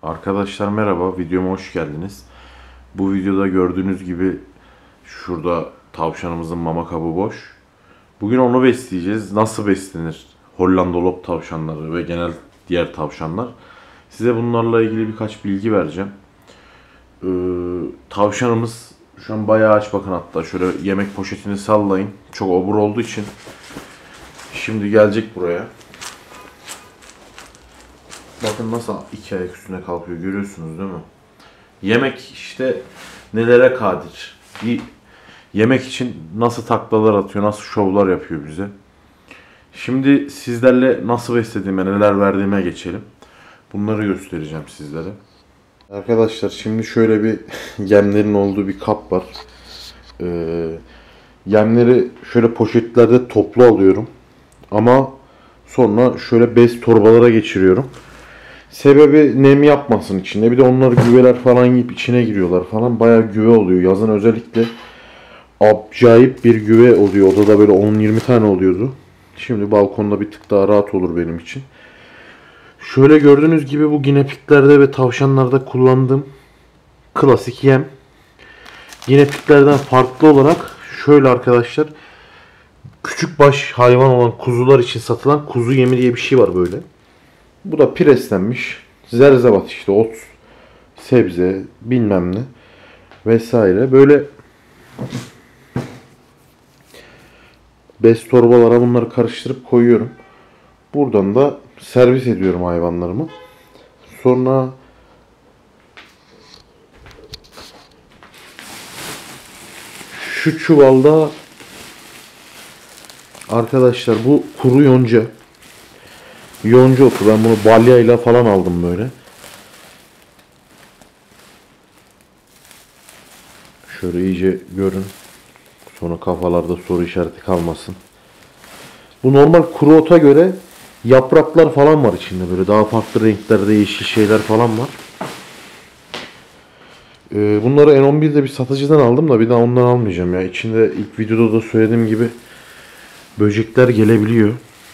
Arkadaşlar merhaba, videoma hoş geldiniz. Bu videoda gördüğünüz gibi şurada tavşanımızın mama kabı boş. Bugün onu besleyeceğiz. Nasıl beslenir Hollanda lop tavşanları ve genel diğer tavşanlar. Size bunlarla ilgili birkaç bilgi vereceğim. Tavşanımız şu an bayağı aç, bakın hatta şöyle yemek poşetini sallayın. Çok obur olduğu için şimdi gelecek buraya. Bakın nasıl iki ayak üstüne kalkıyor, görüyorsunuz değil mi? Yemek işte nelere kadir. Bir yemek için nasıl taklalar atıyor, nasıl şovlar yapıyor bize. Şimdi sizlerle nasıl beslediğime, neler verdiğime geçelim. Bunları göstereceğim sizlere. Arkadaşlar şimdi şöyle bir yemlerin olduğu bir kap var. Yemleri şöyle poşetlerde toplu alıyorum. Ama sonra şöyle bez torbalara geçiriyorum. Sebebi nem yapmasın içinde. Bir de onlar güveler falan yiyip içine giriyorlar falan. Bayağı güve oluyor. Yazın özellikle acayip bir güve oluyor. Odada böyle 10-20 tane oluyordu. Şimdi balkonda bir tık daha rahat olur benim için. Şöyle gördüğünüz gibi bu ginepiklerde ve tavşanlarda kullandığım klasik yem. Ginepiklerden farklı olarak şöyle arkadaşlar, küçük baş hayvan olan kuzular için satılan kuzu yemi diye bir şey var böyle. Bu da preslenmiş zerzevat, işte ot, sebze, bilmem ne vesaire. Böyle bez torbalara bunları karıştırıp koyuyorum. Buradan da servis ediyorum hayvanlarımı. Sonra şu çuvalda arkadaşlar bu kuru yonca. Yonca otu. Ben bunu balyayla falan aldım böyle. Şöyle iyice görün. Sonra kafalarda soru işareti kalmasın. Bu normal kuru ota göre yapraklar falan var içinde, böyle daha farklı renklerde yeşil şeyler falan var. Bunları N11'de bir satıcıdan aldım da bir daha ondan almayacağım ya. İçinde ilk videoda da söylediğim gibi böcekler gelebiliyor.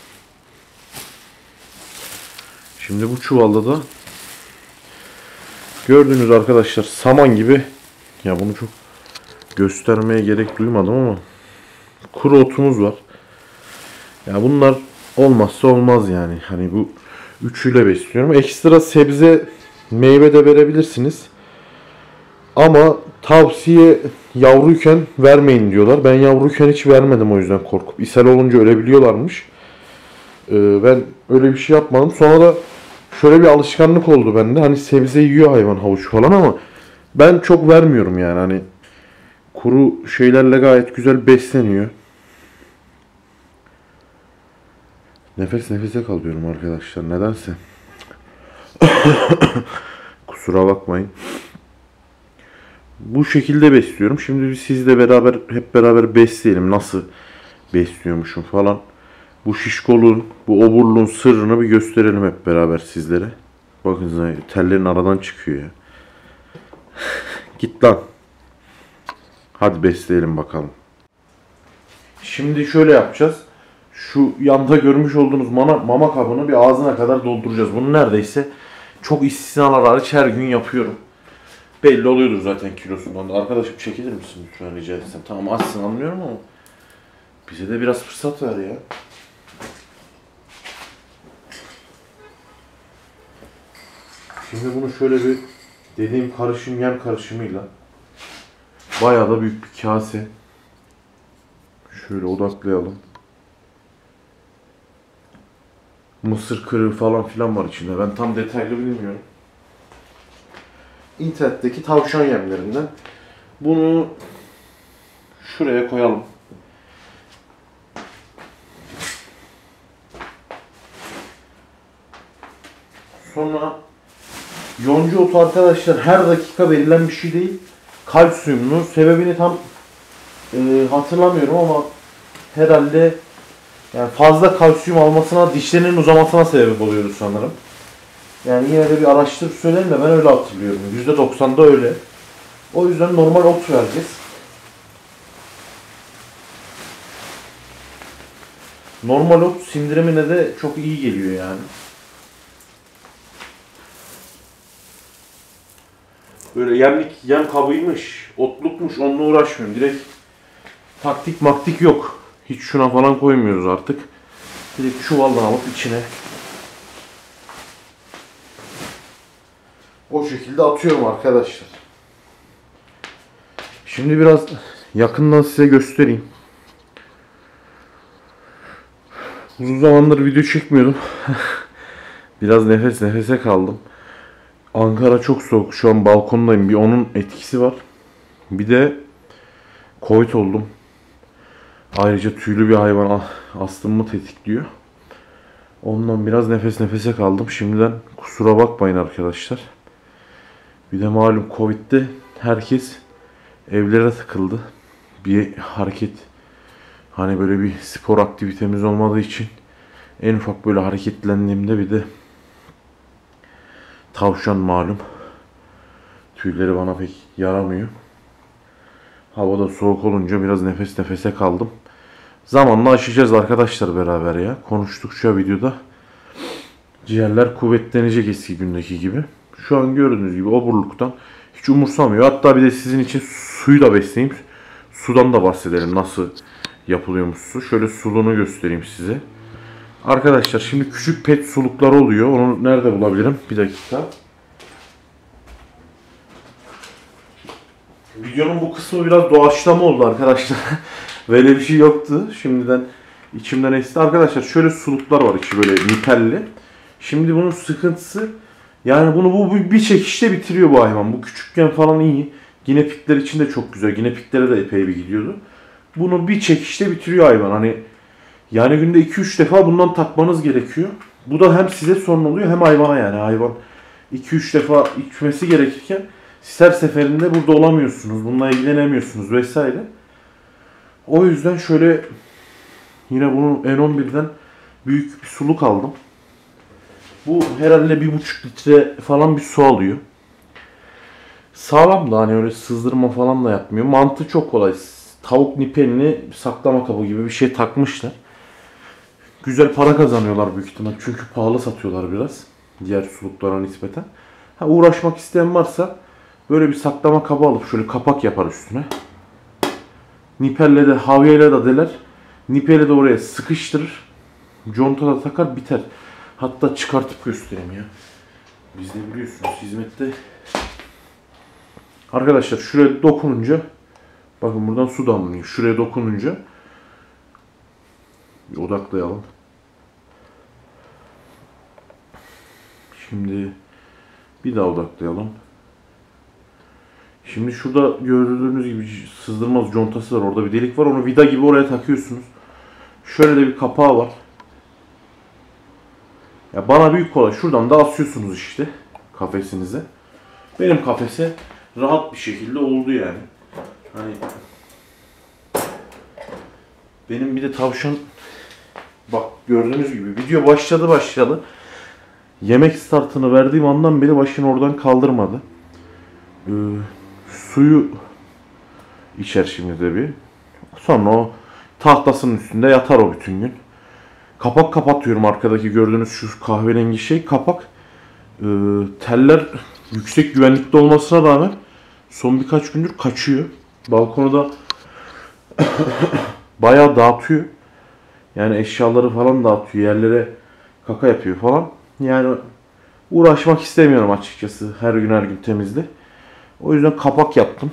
Şimdi bu çuvalda da gördüğünüz arkadaşlar saman gibi, ya bunu çok göstermeye gerek duymadım ama kuru otumuz var. Ya bunlar olmazsa olmaz yani. Hani bu üçüyle besliyorum. Ekstra sebze, meyve de verebilirsiniz. Ama tavsiye yavruyken vermeyin diyorlar. Ben yavruyken hiç vermedim, o yüzden korkup. İshal olunca ölebiliyorlarmış. Ben öyle bir şey yapmadım. Sonra da şöyle bir alışkanlık oldu bende. Hani sebze yiyor hayvan, havuç falan, ama ben çok vermiyorum yani. Hani kuru şeylerle gayet güzel besleniyor. Nefes nefese kalıyorum arkadaşlar. Nedense. Kusura bakmayın. Bu şekilde besliyorum. Şimdi sizle beraber hep beraber besleyelim. Nasıl besliyormuşum falan. Bu şişkoluğun, bu oburluğun sırrını bir gösterelim hep beraber sizlere. Bakın tellerin aradan çıkıyor ya. Git lan. Hadi besleyelim bakalım. Şimdi şöyle yapacağız. Şu yanda görmüş olduğunuz mama kabını bir ağzına kadar dolduracağız. Bunu neredeyse, çok istisnalar hariç, her gün yapıyorum. Belli oluyordur zaten kilosundan da. Arkadaşım çekilir misin lütfen, rica etsem. Tamam açsın, anlıyorum ama bize de biraz fırsat ver ya. Şimdi bunu şöyle bir dediğim karışım, yem karışımıyla bayağı da büyük bir kase. Şöyle odaklayalım. Mısır kırığı falan filan var içinde. Ben tam detaylı bilmiyorum. İnternetteki tavşan yemlerinden. Bunu şuraya koyalım. Sonra yonca otu arkadaşlar her dakika verilen bir şey değil. Kalsiyumlu. Sebebini tam hatırlamıyorum ama herhalde yani fazla kalsiyum almasına, dişlerinin uzamasına sebep oluyoruz sanırım. Yani yine de bir araştırıp söyleyeyim de, ben öyle hatırlıyorum. %90'da öyle. O yüzden normal ot vereceğiz. Normal ot sindirimine de çok iyi geliyor yani. Böyle yemlik, yem kabıymış, otlukmuş, onunla uğraşmıyorum. Direkt taktik maktik yok. Hiç şuna falan koymuyoruz artık. Direkt çuvaldan alıp içine o şekilde atıyorum arkadaşlar. Şimdi biraz yakından size göstereyim. Uzun zamandır video çekmiyordum. Biraz nefese kaldım. Ankara çok soğuk. Şu an balkondayım. Bir onun etkisi var. Bir de Covid oldum. Ayrıca tüylü bir hayvan astımımı tetikliyor. Ondan biraz nefese kaldım. Şimdiden kusura bakmayın arkadaşlar. Bir de malum Covid'de herkes evlere tıkıldı. Bir hareket, hani böyle bir spor aktivitemiz olmadığı için en ufak böyle hareketlendiğimde bir de tavşan malum. Tüyleri bana pek yaramıyor. Havada soğuk olunca biraz nefese kaldım. Zamanla aşacağız arkadaşlar beraber ya. Konuştukça videoda ciğerler kuvvetlenecek eski gündeki gibi. Şu an gördüğünüz gibi oburluktan hiç umursamıyor. Hatta bir de sizin için suyu da besleyeyim. Sudan da bahsedelim, nasıl yapılıyormuş su. Şöyle suluğunu göstereyim size. Arkadaşlar şimdi küçük pet suluklar oluyor. Onu nerede bulabilirim? Bir dakika. Videonun bu kısmı biraz doğaçlama oldu arkadaşlar. Böyle bir şey yoktu. Şimdiden içimden esti. Arkadaşlar şöyle suluklar var, içi böyle nitelli. Şimdi bunun sıkıntısı, yani bunu bu bir çekişte bitiriyor bu hayvan. Bu küçükken falan iyi. Ginepikler için de çok güzel. Ginepiklere de epey bir gidiyordu. Bunu bir çekişte bitiriyor hayvan. Hani yani günde 2-3 defa bundan takmanız gerekiyor. Bu da hem size sorun oluyor hem hayvana yani. Hayvan 2-3 defa içmesi gerekirken siz her seferinde burada olamıyorsunuz. Bununla ilgilenemiyorsunuz vesaire. O yüzden şöyle yine bunu N11'den büyük bir suluk aldım. Bu herhalde 1,5 litre falan bir su alıyor. Sağlam da, hani öyle sızdırma falan da yapmıyor. Mantığı çok kolay. Tavuk nipelini saklama kabı gibi bir şey takmışlar. Güzel para kazanıyorlar büyük ihtimal. Çünkü pahalı satıyorlar biraz. Diğer suluklara nispeten. Uğraşmak isteyen varsa böyle bir saklama kabı alıp şöyle kapak yapar üstüne. Nipelle de, havyayla da deler. Nipeli de oraya sıkıştırır. Conta da takar, biter. Hatta çıkartıp göstereyim ya. Biz de biliyorsunuz hizmette. Arkadaşlar şuraya dokununca, bakın buradan su damlıyor. Şuraya dokununca bir odaklayalım. Şimdi bir daha odaklayalım. Şimdi şurada gördüğünüz gibi sızdırmaz contası var. Orada bir delik var. Onu vida gibi oraya takıyorsunuz. Şöyle de bir kapağı var. Ya bana büyük kolay. Şuradan da asıyorsunuz işte kafesinize. Benim kafese rahat bir şekilde oldu yani. Hani benim bir de tavşan, bak gördüğünüz gibi video başladı. Yemek startını verdiğim andan beri başını oradan kaldırmadı. Suyu içer şimdi de bir. Sonra o tahtasının üstünde yatar o bütün gün. Kapak kapatıyorum, arkadaki gördüğünüz şu kahverengi şey kapak. Teller yüksek güvenlikte olmasına rağmen son birkaç gündür kaçıyor. Balkonu da bayağı dağıtıyor. Yani eşyaları falan dağıtıyor. Yerlere kaka yapıyor falan. Yani uğraşmak istemiyorum açıkçası her gün temizle. O yüzden kapak yaptım.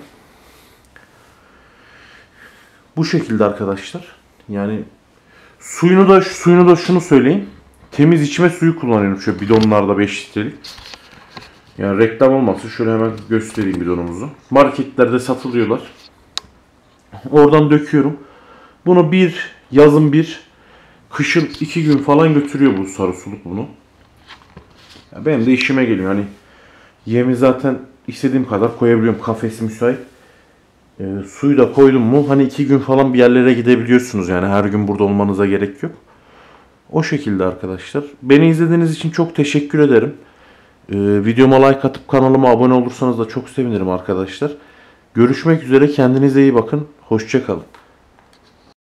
Bu şekilde arkadaşlar. Yani suyunu da şunu söyleyeyim. Temiz içme suyu kullanıyorum şöyle bidonlarda 5 litrelik. Yani reklam olmasın, şöyle hemen göstereyim bidonumuzu. Marketlerde satılıyorlar. Oradan döküyorum. Bunu yazın kışın 2 gün falan götürüyor bu sarı suluk bunu. Ya benim de işime geliyor. Hani yemi zaten istediğim kadar koyabiliyorum. Kafesi müsait. Suyu da koydum mu hani 2 gün falan bir yerlere gidebiliyorsunuz. Yani her gün burada olmanıza gerek yok. O şekilde arkadaşlar. Beni izlediğiniz için çok teşekkür ederim. Videoma like atıp kanalıma abone olursanız da çok sevinirim arkadaşlar. Görüşmek üzere. Kendinize iyi bakın. Hoşça kalın.